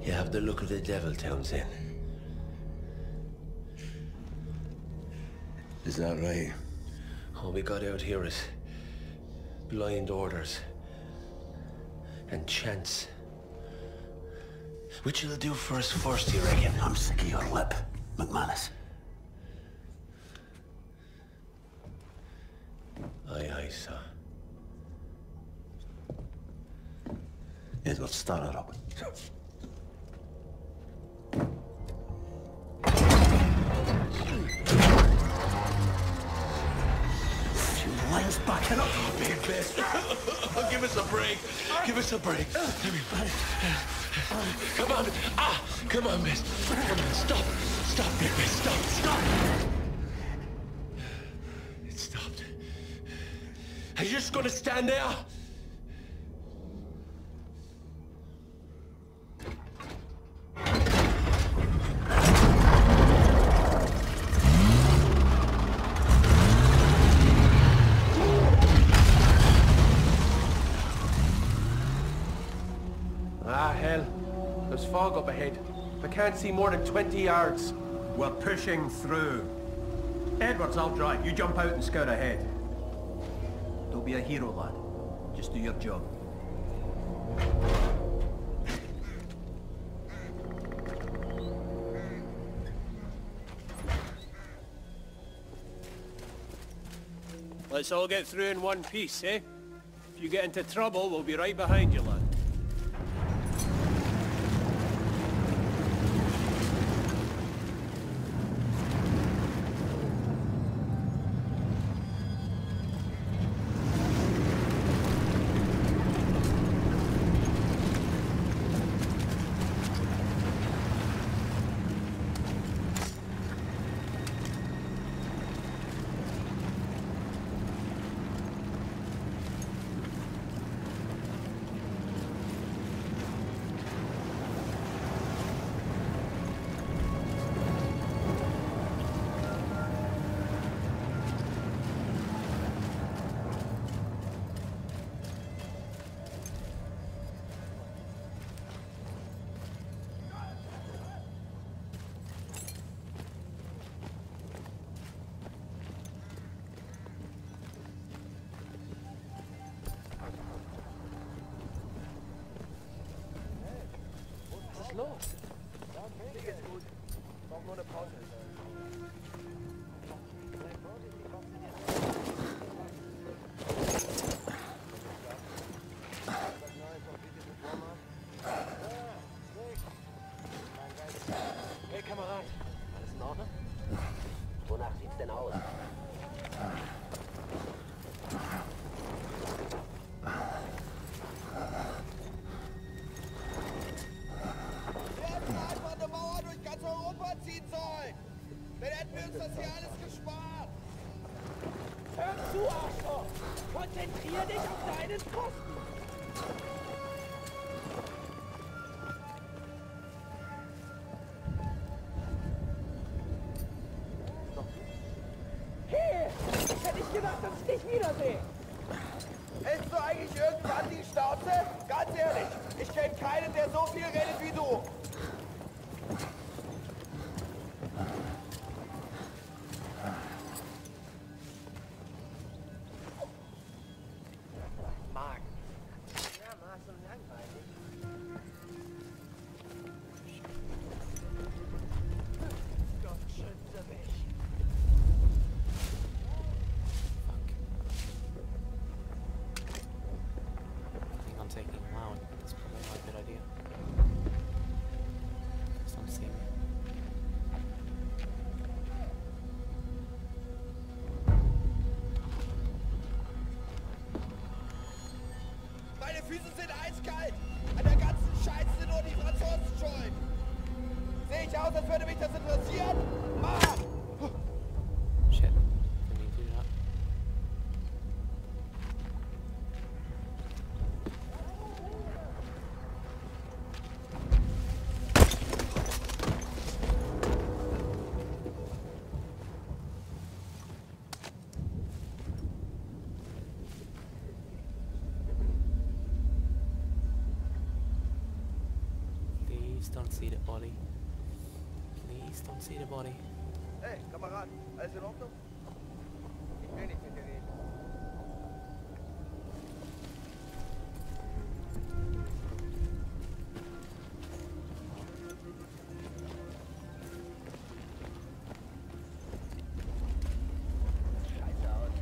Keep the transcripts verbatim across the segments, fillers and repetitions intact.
You have the look of the devil, Townsend. Is that right? All we got out here is blind orders and chance. Which will do for us first, you reckon? I'm sick of your lip, McManus. Aye, aye, sir. Edward, start her up. Lions backing up. Oh, big best. Give us a break. Give us a break. Come on. Ah, come on, miss. Come on, stop. Stop, big miss. Stop, stop. It stopped. Are you just gonna stand there? Ah, hell. There's fog up ahead. I can't see more than twenty yards. We're pushing through. Edwards, I'll drive. You jump out and scout ahead. Don't be a hero, lad. Just do your job. Let's all get through in one piece, eh? If you get into trouble, we'll be right behind you, lad. Los. Mir geht's gut. Brauch nur eine Pause. Hey Kamerad, alles in Ordnung? Wonach sieht's denn aus? Dann hätten wir uns das hier alles gespart. Hör zu, Arschloch! Konzentrier dich auf deinen Posten! Hey! Hätte ich gedacht, dass ich dich wiedersehe! Hältst du eigentlich irgendwann die Schnauze? Ganz ehrlich, ich kenne keinen, der so viel redet wie du. Taking him out. That's probably not a good idea. Just don't see me. Meine Füße sind eiskalt. An der ganzen Scheiße sind nur die Franzosen schuld. Sehe ich aus, als würde mich das interessieren? Mann! Shit. Didn't mean to do that. don't see the body. Please don't see the body. Hey, Kamerad, alles in Ordnung? Ich will nicht mit dir reden. Scheiße aus.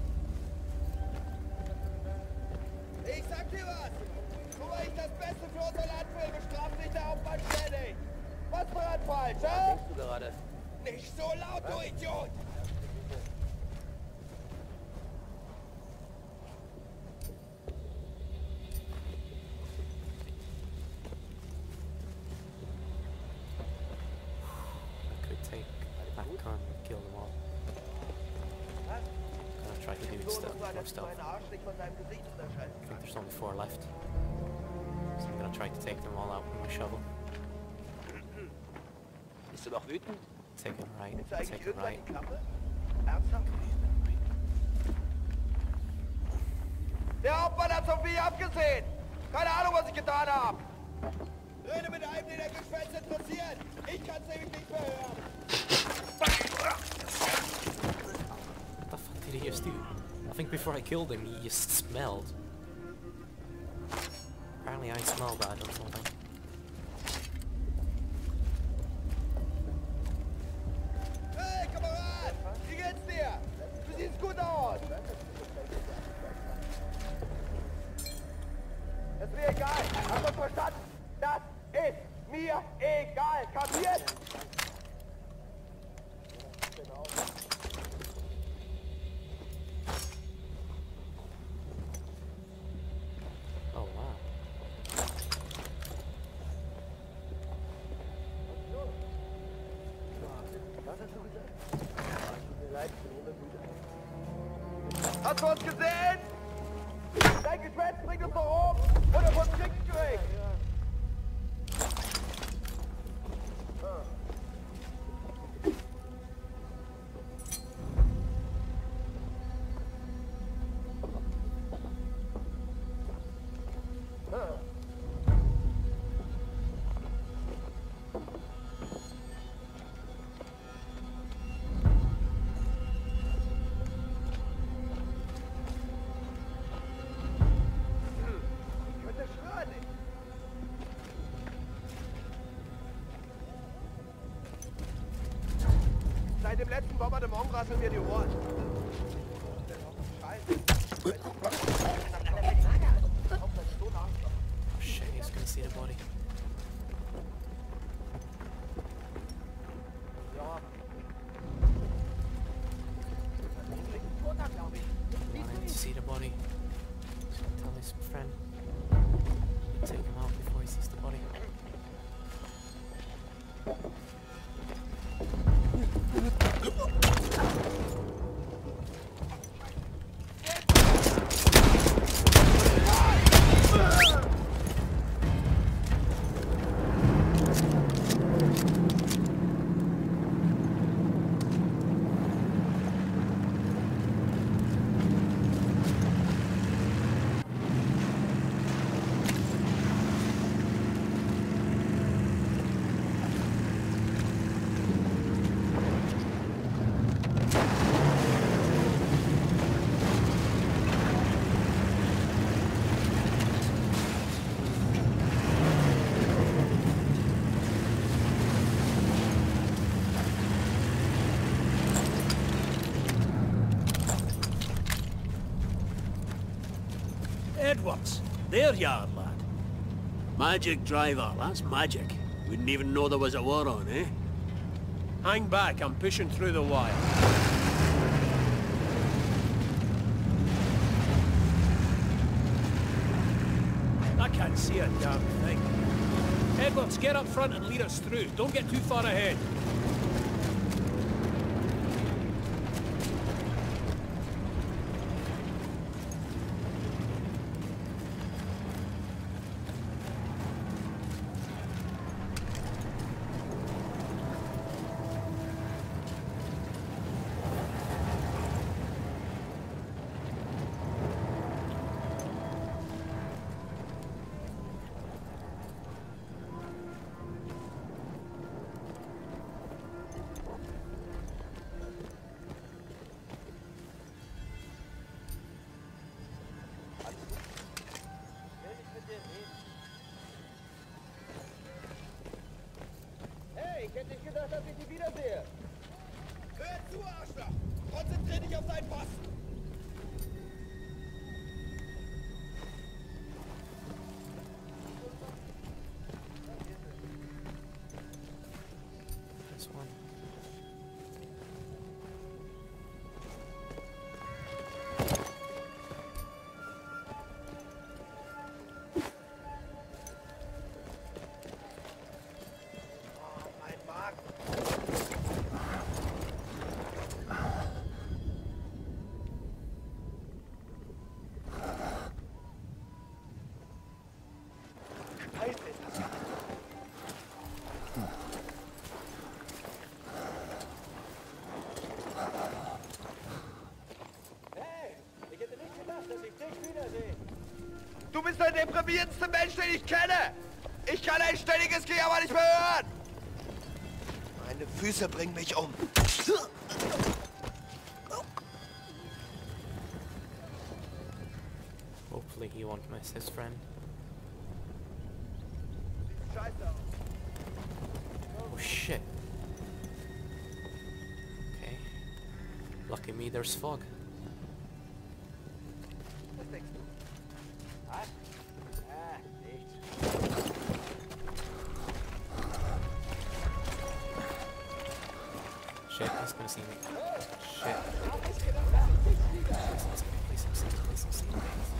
Ich sag dir was! Nur weil ich das Beste für unser Land will, bestraft sich der Hauptmann ständig! Was war das falsch, hä? Was denkst du gerade? Nicht so laut, du Idiot! I could take that gun and kill them all. I'm gonna try to do stuff more stealth. I think there's only four left. So I'm gonna try to take them all out with my shovel. Bist du noch wütend? Take it right, Willst du eigentlich take it irgendwann right. die Klappe? Ernsthaft? Der Hauptmann hat Sophie abgesehen! Keine Ahnung, was ich getan habe! Rede mit einem, den der Geschwätz interessiert! Ich kann's nämlich nicht mehr hören! What the fuck did he just do? I think before I killed him, he just smelled. Apparently I smell bad or something. Hey, Kamerad! Wie geht's dir? Du siehst gut aus! Das ist mir egal! Hast du verstanden? Das ist mir egal! Kapiert? Oh wow. Was hast du gesagt? Tut mir leid, ich bin untermüde. Hast du uns gesehen? Dein Geschwätz bringt uns doch um! Oder vom Kriegsgericht! Seit dem letzten Bombardement rasseln mir die Ohren. Oh shit, he's gonna see the body. I need to see the body. He's gonna tell his friend. Take him out before he sees the body. Edwards, there you are, lad. Magic driver, that's magic. Wouldn't even know there was a war on, eh? Hang back, I'm pushing through the wire. I can't see a damn thing. Edwards, get up front and lead us through. Don't get too far ahead. gedacht, dass ich die wiedersehe. Hör zu, Arschloch! Konzentrier dich auf deinen Posten! This one. Du bist der deprimierendste Mensch, den ich kenne! Ich kann ein ständiges Krieg aber nicht mehr hören! Meine Füße bringen mich um. Hopefully he won't miss his friend. Oh shit. Okay. Lucky me, there's fog. Was denkst du? Was? Ah, nichts. Shit, he's gonna see me. Shit. Please don't see me, please don't see me, please don't see me.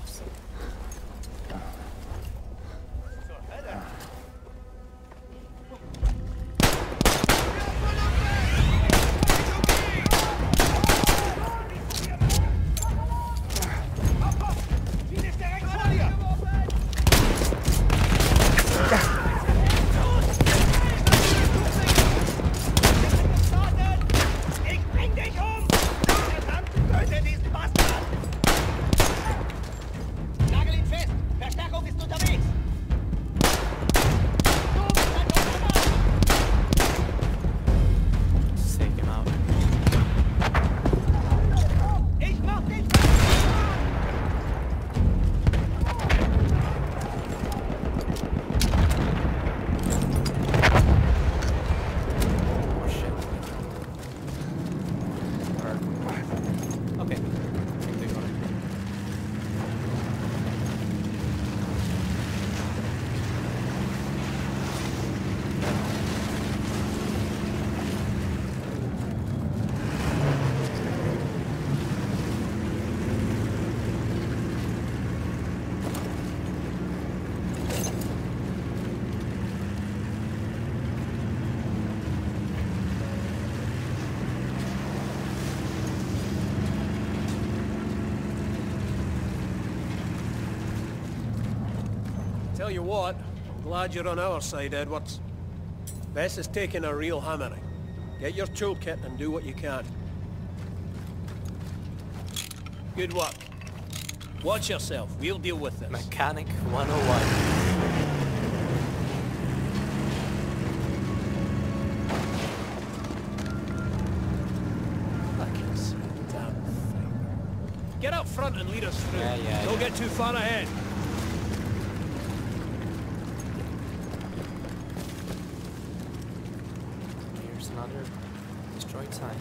Tell you what, I'm glad you're on our side, Edwards. Bess is taking a real hammering. Get your toolkit and do what you can. Good work. Watch yourself. We'll deal with this. Mechanic one oh one. Get up front and lead us through. Yeah, yeah, Don't yeah. get too far ahead. Here's another destroyed tank.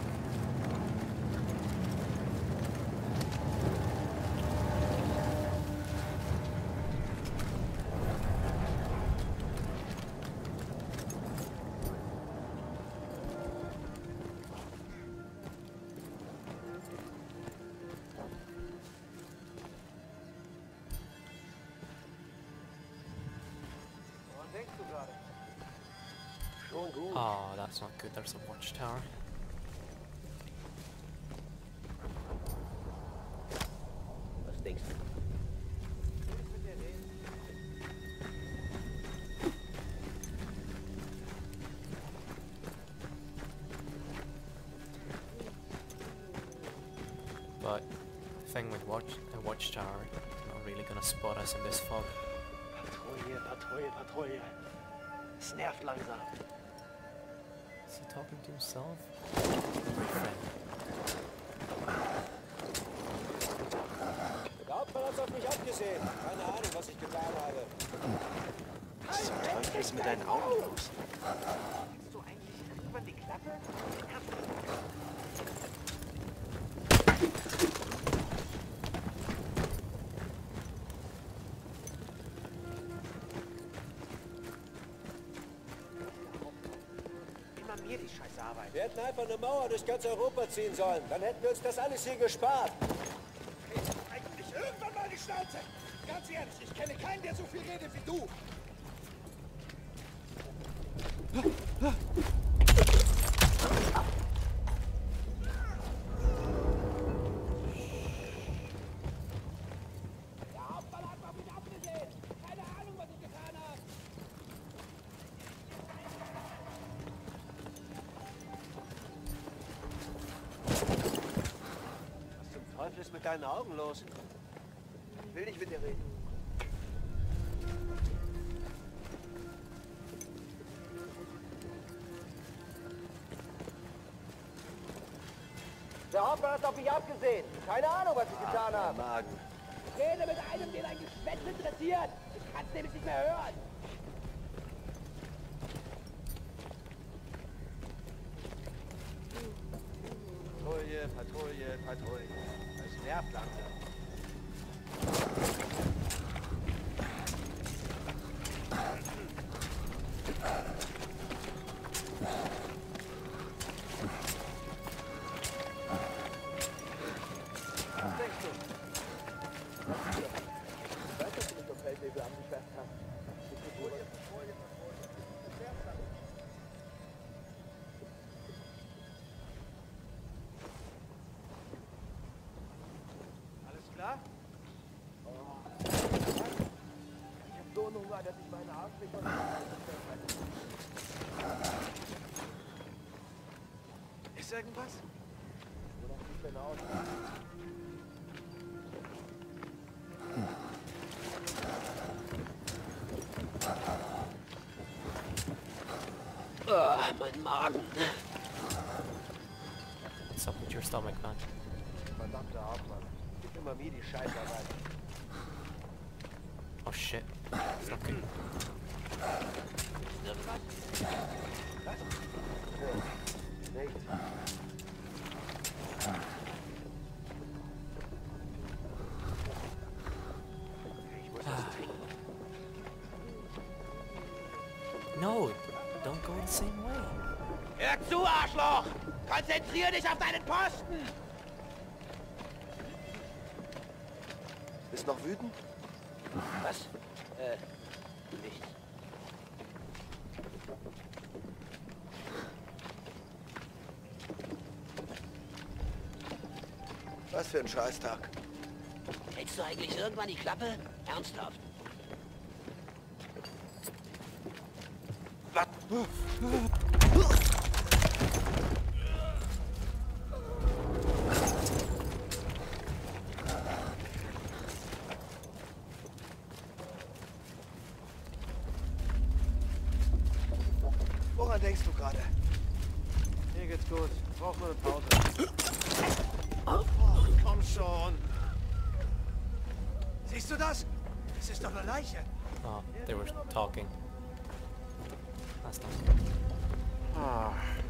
Oh, that's not good. There's a watchtower. Was denkst du? But the thing with watch a watchtower, they're not really gonna spot us in this fog. Patrouille, Patrouille, Patrouille. Es nervt langsam. Is he talking to himself? My friend. Der Hauptmann hat's auf mich abgesehen. Keine Ahnung, was ich getan habe. Was zum Teufel ist mit deinen Augen los? So eigentlich über nichts. Mir die Scheißarbeit. Wir hätten einfach eine Mauer durch ganz Europa ziehen sollen. Dann hätten wir uns das alles hier gespart. Hey, eigentlich irgendwann mal die Schnauze. Ganz ehrlich, ich kenne keinen, der so viel redet wie du. Der Hauptmann hat mal wieder abgesehen. Keine Ahnung, was ich getan habe. Was zum Teufel ist mit deinen Augen los? Ich will nicht mit dir reden. Der Hauptmann hat auf mich abgesehen. Keine Ahnung, was ich getan habe. Magen. Ich rede mit einem, den ein Geschwätz interessiert. Ich kann es nämlich nicht mehr hören. Patrouille, Patrouille, Patrouille. Das nervt langsam. Was denkst du? Ich weiß, dass du mich auf Feldwege abgesperrt hast. Patrouille, Patrouille, Patrouille. Das nervt langsam. Alles klar? Ich hab so einen Hunger, dass ich meine Arsch nicht von Ist irgendwas? Nur noch nicht deine Augen. Ah, mein Magen. What's up with your stomach, man? Verdammter Hauptmann. Gib immer mir die Scheißarbeit. Oh shit. It's not good. Was? Nee, nichts. Ich muss was trinken. No, don't go the same way. Hör zu, Arschloch! Konzentrier dich auf deinen Posten! Bist noch wütend? Was? Äh, nichts. Was für ein Scheißtag. Kriegst du eigentlich irgendwann die Klappe? Ernsthaft? Woran denkst du gerade? Mir geht's gut. Ich brauch nur eine Pause. Oh, komm schon. Siehst du das? Das ist doch eine Leiche. Oh, they were talking. That's not good. Ah.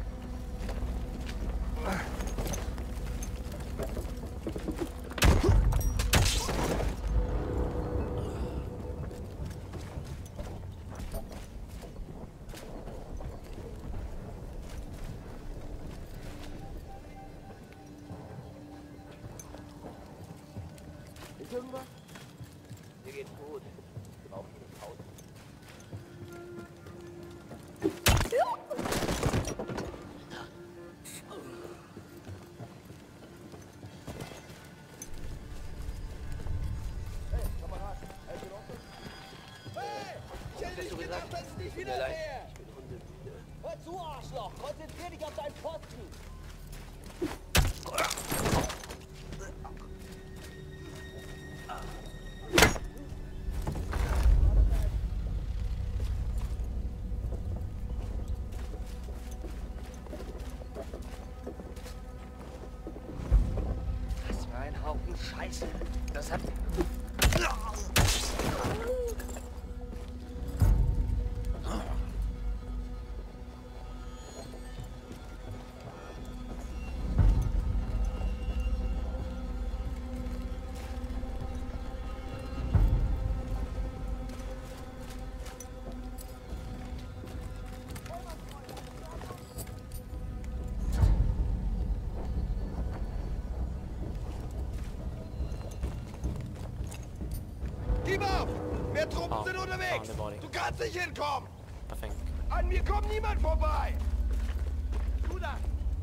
Ist irgendwas? Mir geht's gut. Ich brauche eine Pause. Hey, Kamerad, alles in Ordnung? Hey! Ich hätte nicht gedacht, dass es nicht wieder wäre! Ich bin hundemüde. Hör zu, Arschloch! Konzentrier dich auf deinen Posten! Das war ein Haufen Scheiße. Das hat... Truppen sind unterwegs. Du kannst nicht hinkommen. I think. An mir kommt niemand vorbei. Du da.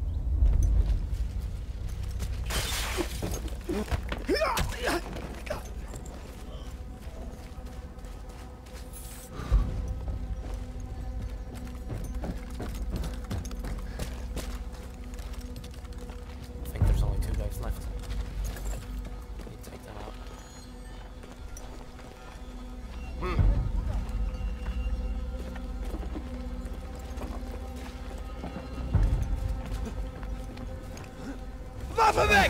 I think there's only two guys left. Need to take them out. Waffe weg!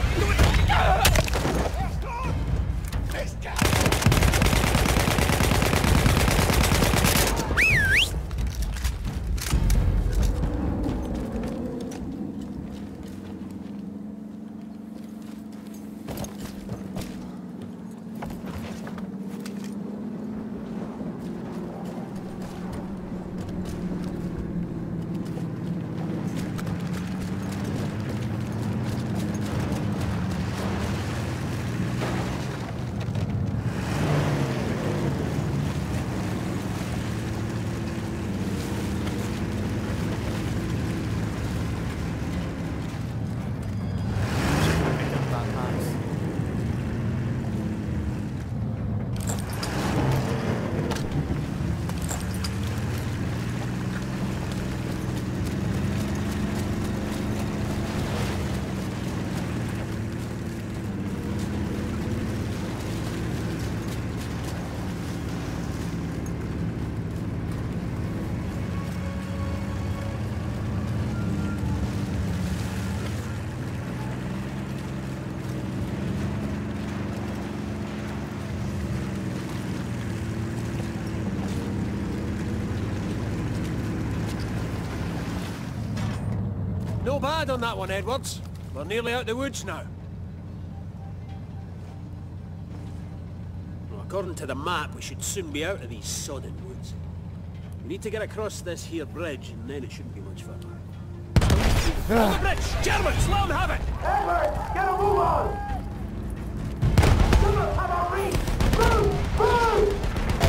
No bad on that one, Edwards. We're nearly out the woods now. Well, according to the map, we should soon be out of these sodden woods. We need to get across this here bridge, and then it shouldn't be much further. On the bridge! Germans, let them have it! Edward, get a move on! Germans have our reach! Move! Move!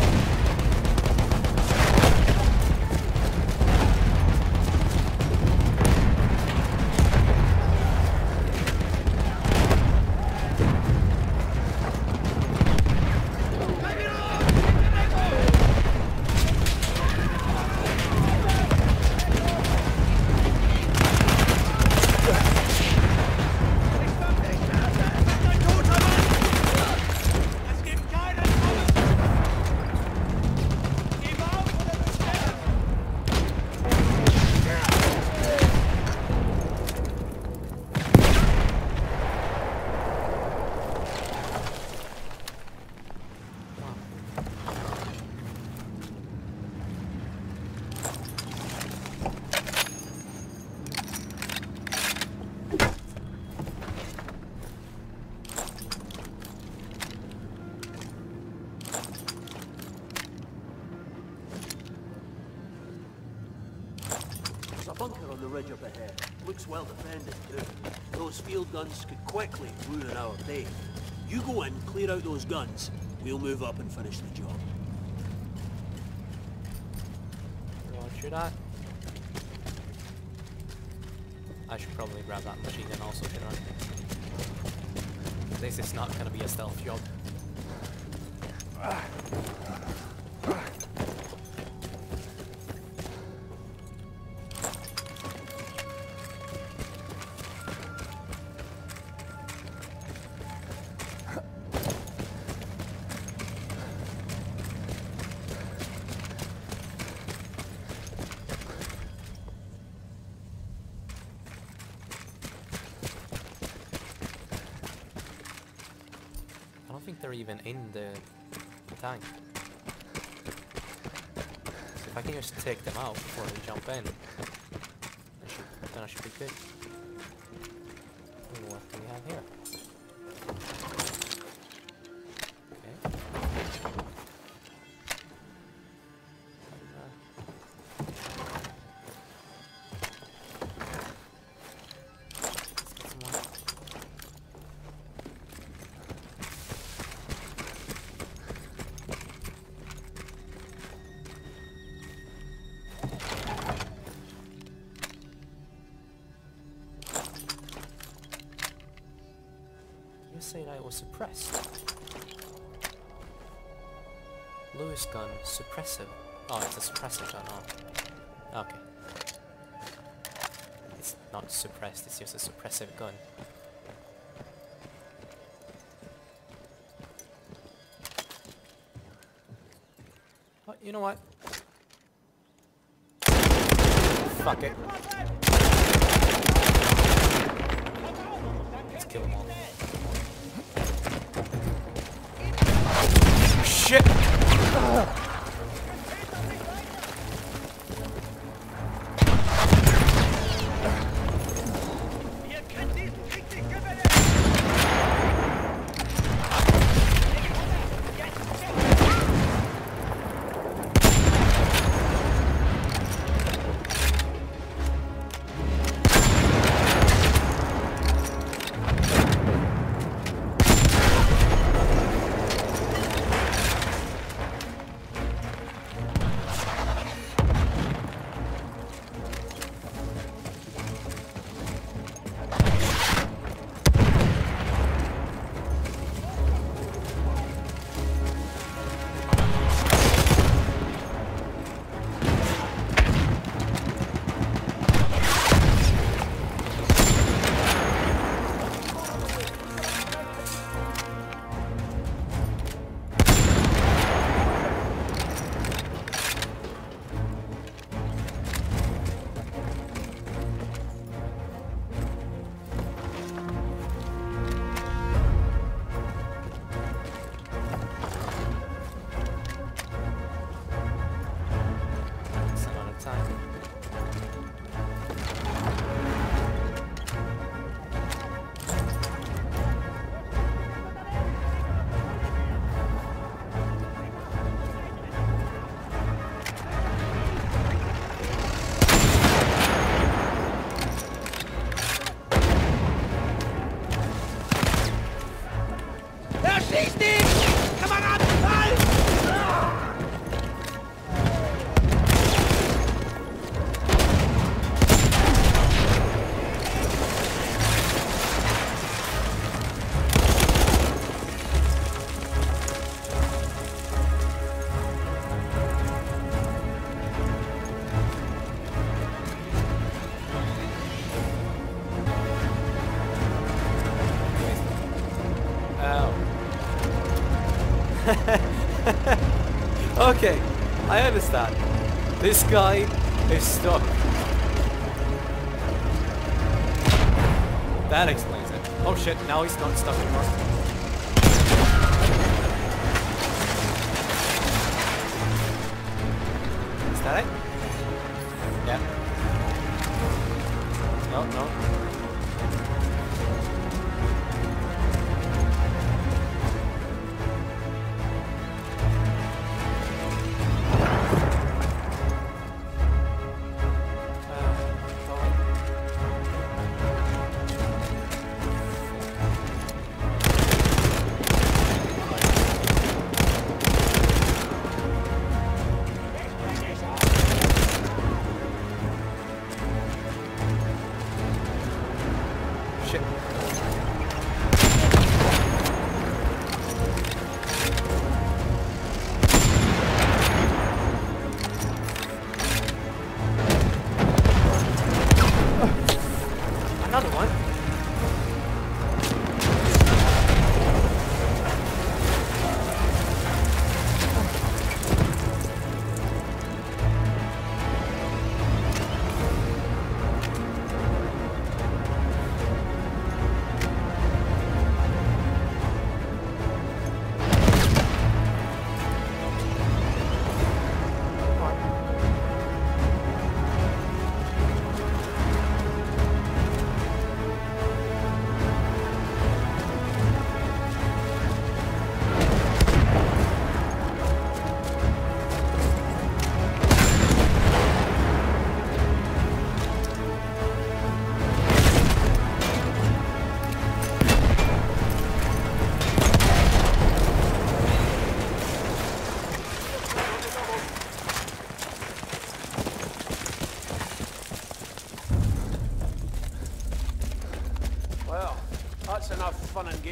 There's a bunker on the ridge up ahead. Looks well defended, too. Those field guns could quickly ruin our day. You go in, clear out those guns. We'll move up and finish the job. Roger that. I should probably grab that machine gun also, shouldn't I? This is not gonna be a stealth job. I don't think they're even in the tank. So if I can just take them out before we jump in, I should, then I should be good. Ooh, what do we have here? Okay. say that it was suppressed? Lewis gun, suppressive. Oh, it's a suppressive gun, oh. Okay. It's not suppressed, it's just a suppressive gun. Oh, you know what? Fuck it. Let's kill them all. Shit! Ugh. Okay, I understand. This guy is stuck. That explains it. Oh shit, now he's not stuck anymore. Is that it? Yeah. No, no.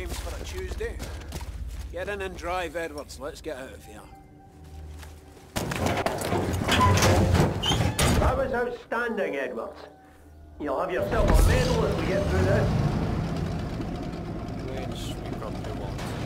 times for a Tuesday. Get in and drive, Edwards. Let's get out of here. That was outstanding, Edwards. You'll have yourself a medal if we get through this. Which we probably won't.